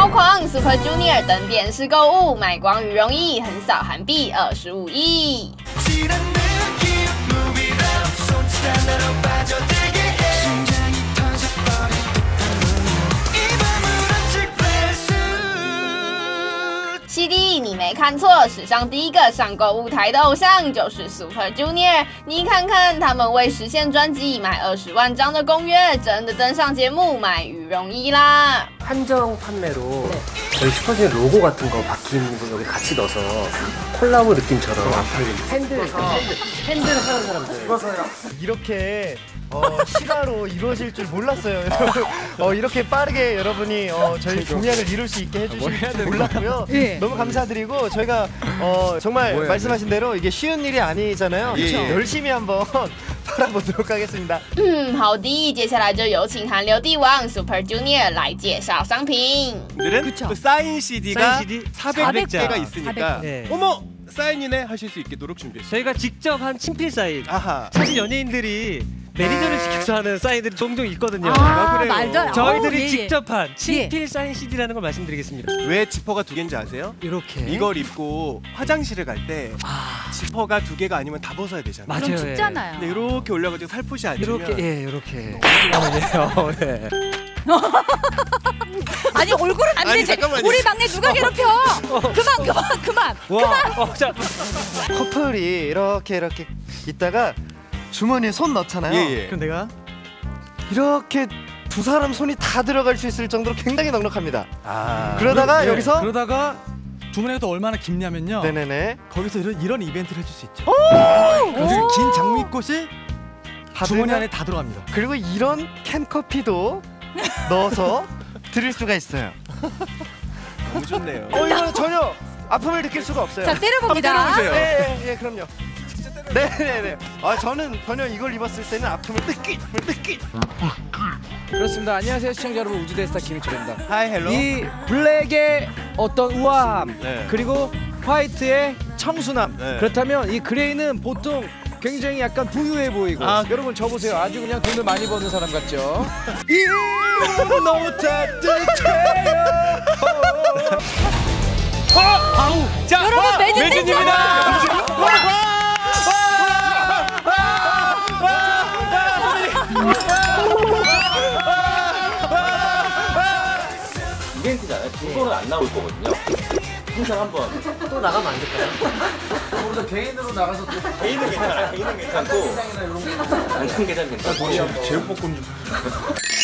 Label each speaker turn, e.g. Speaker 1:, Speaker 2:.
Speaker 1: 超狂 Super Junior 登电视购物，买光羽绒衣，横扫韩币25亿。 CD， 你没看错，史上第一个上购物台的偶像就是 Super Junior。你看看他们为实现专辑买20万张的公约，真的登上节目卖羽绒衣啦。
Speaker 2: 한정 판매로 저희 슈퍼주니어 로고 같은 거 박힌 거 여기 같이 넣어서 콜라보 느낌처럼 팬들을 사는 사람들
Speaker 3: 이렇게 실화로 이루어질 줄 몰랐어요. 이렇게 빠르게 여러분이 저희 공약을 이룰 수 있게 해주실 줄 몰랐고요. 예. 너무 감사드리고 저희가 정말 말씀하신 대로 이게 쉬운 일이 아니잖아요. 예. 열심히 한번 팔아보도록 하겠습니다.
Speaker 1: 好的，接下来就有请韩流帝王 Super Junior 来介绍商品。
Speaker 4: 오늘은 또 사인 CD가 400개가 있으니까 네. 어머! 사인이네 하실 수 있도록 준비했어요.
Speaker 2: 저희가 직접 한 친필 사인.
Speaker 4: 아하.
Speaker 2: 사실 연예인들이 매니저를 시켜서 하는 사인들이 종종 있거든요.
Speaker 5: 그래요?
Speaker 2: 저희들이 직접 한 친필 사인 CD라는 걸 말씀드리겠습니다.
Speaker 4: 왜 지퍼가 2개인지 아세요?
Speaker 2: 이렇게
Speaker 4: 이걸 입고 화장실을 갈 때 지퍼가 2개가 아니면 다 벗어야 되잖아요.
Speaker 5: 맞아요. 그럼 춥잖아요.
Speaker 4: 근데 이렇게 올려가지고 살포시 앉으면
Speaker 2: 이렇게 아니에요. 네.
Speaker 5: 아니 얼굴은 안 되지. 잠깐만요. 우리 막내 누가 괴롭혀? 그만.
Speaker 2: 자,
Speaker 3: 커플이 이렇게 있다가 주머니에 손 넣잖아요.
Speaker 4: 예.
Speaker 3: 그럼 내가 이렇게 두 사람 손이 다 들어갈 수 있을 정도로 굉장히 넉넉합니다. 그러다가 여기서
Speaker 6: 주머니가 또 얼마나 깊냐면요.
Speaker 3: 네네네.
Speaker 6: 거기서 이런 이벤트를 해줄 수 있죠. 그래서 긴 장미꽃이 주머니 안에 다 들어갑니다.
Speaker 3: 그리고 이런 캔커피도 넣어서 드릴 수가 있어요.
Speaker 4: 너무 좋네요.
Speaker 3: 이거는 전혀 아픔을 느낄 수가 없어요.
Speaker 5: 자, 때려봅니다.
Speaker 3: 네, 그럼요. 네네네. 저는 전혀 이걸 입었을 때는 아픔을 느끼.
Speaker 7: 그렇습니다. 안녕하세요 시청자 여러분, 우주대스타 김희철입니다.
Speaker 4: 하이 헬로.
Speaker 7: 이 블랙의 어떤 우아함
Speaker 4: 네.
Speaker 7: 그리고 화이트의 청순함,
Speaker 4: 네.
Speaker 7: 그렇다면 이 그레이는 보통 굉장히 약간 부유해 보이고 여러분 저 보세요. 아주 그냥 돈을 많이 버는 사람 같죠? 이름은 너무 따뜻해요.
Speaker 4: 자,
Speaker 5: 여러분 매진입니다.
Speaker 8: 이벤트잖아요. 두 번은 안 나올 거거든요. 항상 한번
Speaker 2: 또 나가면 안 될까요?
Speaker 7: 우리가 개인으로 나가서 또
Speaker 8: 개인은 괜찮아요. 개인은 괜찮고 안전 계산 괜찮고
Speaker 4: 제육볶음 좀.